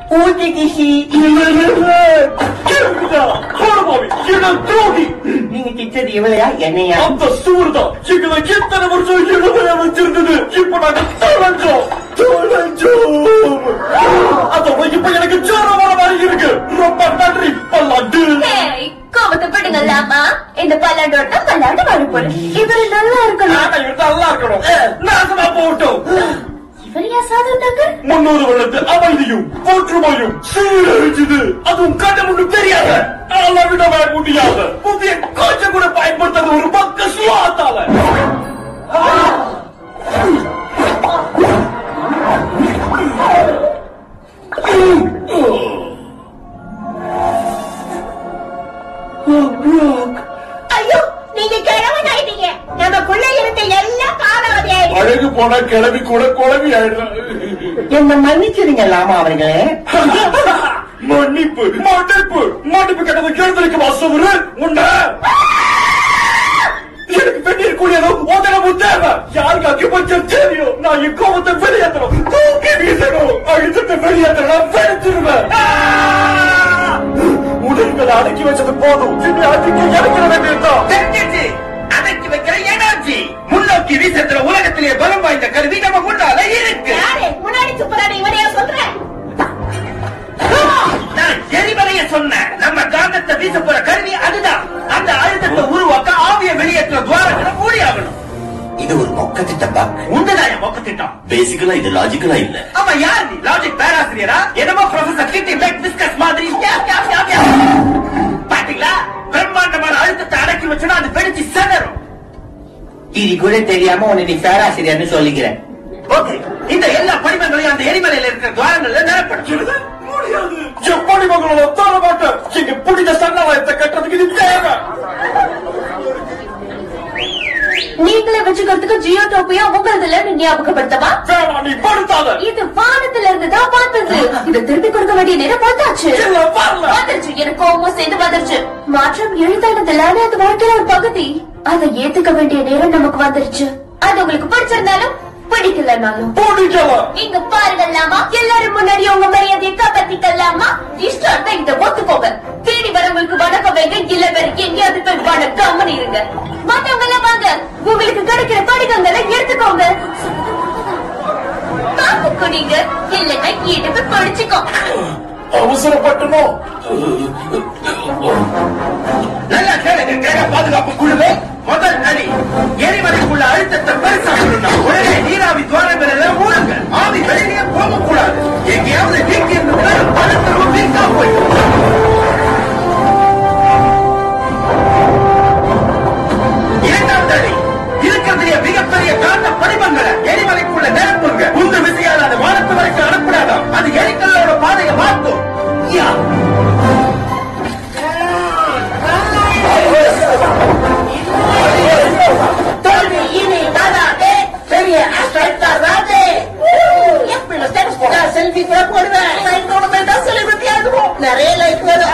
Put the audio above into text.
நீங்க கிச்சது இவளையா என்னையா? அந்த சூர்தான் எங்களை எத்தனை வருஷம் இழுவையா வச்சிருந்தது. இப்ப நாங்க தொலைஞ்சோம். இப்ப எனக்கு ஜோரமான மாதிரி இருக்கு. ரொம்ப நன்றி பல்லாண்டு. கோபத்தை படுங்களாமா. இந்த பல்லாண்டோட பல்லாண்டு வாழ போற. இவரு நல்லா இருக்கணும். நல்லா இருக்கணும். நாசமா போட்டோம். இவரையா சாதத்தாங்க 300 வருடத்து அமைதியும் ஒற்றுமையும் சீரழிச்சது. அதுவும் கடவுளு தெரியாத அளவிடவே முடியாத புதிய கொஞ்சம் கூட பயன்படுத்தாத ஒரு பக்க சுவாத்தால ஐயோ, நீங்க கிழவன் ஆயிட்டீங்க. நமக்குள்ள இருந்த எல்லாம் காணாதே. அழகு போன கிளவி கூட குழவி ஆயிடுறான். என்ன மன்னிச்சிருங்க லாமா அவர்களே. மன்னிப்பு மன்னிப்பு மன்னிப்பு கேட்டது கேள்விக்கு வாசவரு உன்ன எனக்கு பெண்ணீர் கூடியதும் உதவி தேவை. யாருக்கு அக்கிபட்சம் தெரியும். நான் என் கோபத்தை வெளியேற்றணும். தூக்கி வீசணும். அழுத்தத்தை வெளியேற்றணும். வெடிச்சிருவேன். உதவிகளை அடக்கி வச்சது போதும். அடக்கி இறக்கிற வேண்டியதுதான். அடக்கி வைக்கிற எனர்ஜி முன்னோக்கி வீசுற உலகத்திலேயே பலம் வாய்ந்த கருவி நம்ம முன்னால இருக்கு. முன்னாடி சூப்பரான இவனையா சொல்றேன். நான் எரிமலைய சொன்னேன். நம்ம காந்தத்தை வீச போற கருவி அதுதான். அந்த அழுத்தத்தை உருவாக்க ஆவிய வெளியேற்ற துவாரங்களை மூடியாகணும். இது ஒரு மொக்க திட்டம் தான். உண்டதாய மொக்க திட்டம். பேசிக்கலா இது லாஜிக்கலா இல்ல. ஆமா, யார் நீ? லாஜிக் பேராசிரியரா? என்னமோ ப்ரொஃபசர் கிட்டி பெக் டிஸ்கஸ் மாதிரி. பாத்தீங்களா, பிரம்மாண்டமான அழுத்தத்தை அடக்கி வச்சுனா அது வெடிச்சு செதறும். இது கூட தெரியாம உன்னை நீ பேராசிரியர்னு சொல்லிக்கிறேன். ஓகே, இந்த எல்லா படிமங்களையும் அந்த எரிமலையில இருக்கிற துவாரங்கள்ல நிரப்படிச்சுடுது. முடியாது. எப்படி மகளோட தர மாட்டேன். இங்க புனித சரணாலயத்தை கட்டுறதுக்கு இது தேவை. நீங்களே வச்சுக்கிறதுக்கு ஜியோடோப்பியா உங்களதுல ஞாபகப்படுத்தவா? நீ படுத்தாத. இது வானத்துல இருந்துதான் பார்த்தது. இதை திருப்பி கொடுக்க வேண்டிய நேரம் பார்த்தாச்சு. வந்துருச்சு. எனக்கு கோபமும் சேர்ந்து வந்துருச்சு. மாற்றம் எழுதானதுல அது வாழ்க்கையில ஒரு பகுதி. அதை ஏத்துக்க வேண்டிய நேரம் நமக்கு வந்துருச்சு. அது உங்களுக்கு பிடிச்சிருந்தாலும் பிடிக்கலனாலும் இங்க பாருங்கலாமா. எல்லாரும் முன்னாடி உங்க மரியாதையை காப்பாத்திக்கலாமா? இஷ்டம் இத ஒத்துக்கோங்க. தேடி வரவங்களுக்கு வணக்கம் வைங்க. இல்ல வேற எங்கேயாவது போய் வணக்கம் இருங்க. மத்தவங்க எல்லாம் வாங்க. உங்களுக்கு கிடைக்கிற படிக்கங்களை எடுத்துக்கோங்க. காப்புக்கு நீங்க இல்லைன்னா இடுப்பு படிச்சுக்கோ. அவசரப்பட்டனோ? நல்லா கேளுங்க. கிரக பாதுகாப்பு குழுவே, முதல் அடி எரிமலைக்குள்ள அழுத்தத்தை பெருசாக்கணும். உடனே நீராவி துவாரங்கள் எல்லாம் மூடுங்க. ஆவி வெளியே போகக்கூடாது. எங்கேயாவது வீக்கி இருந்ததுன்னா அழுத்தம் வீக்கா போயிடும். இரண்டாவது அடி இருக்கிறதுல மிகப்பெரிய காந்த படிமங்களை எரிமலைக்குள்ள நிரப்புங்க. உங்க விசையால் அது வானத்து வரைக்கும் அனுப்பிடாதான். அது எரிக்கல்லோட பாதையை மாற்றும். பெரிய செல்ஃபி கூட போடுவேன். நிறைய லைக்